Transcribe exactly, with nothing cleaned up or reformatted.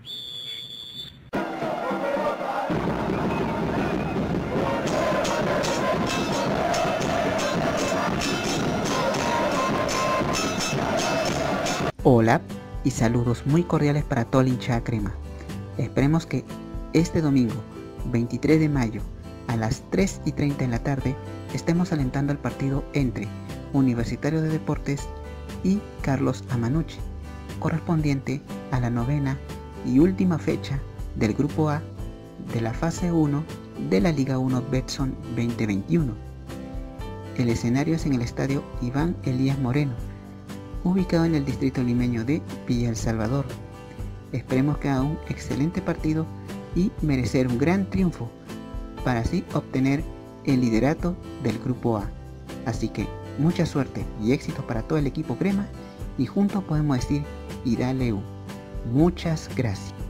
Hola y saludos muy cordiales para toda la hinchada crema. Esperemos que este domingo veintitrés de mayo a las tres y treinta de la tarde estemos alentando el partido entre Universitario de Deportes y Carlos Amanuchi, correspondiente a la novena y última fecha del Grupo A de la fase uno de la Liga uno Betson veinte veintiuno. El escenario es en el estadio Iván Elías Moreno, ubicado en el distrito limeño de Villa El Salvador. Esperemos que haga un excelente partido y merecer un gran triunfo para así obtener el liderato del Grupo A. Así que mucha suerte y éxito para todo el equipo crema y juntos podemos decir y dale U. Muchas gracias.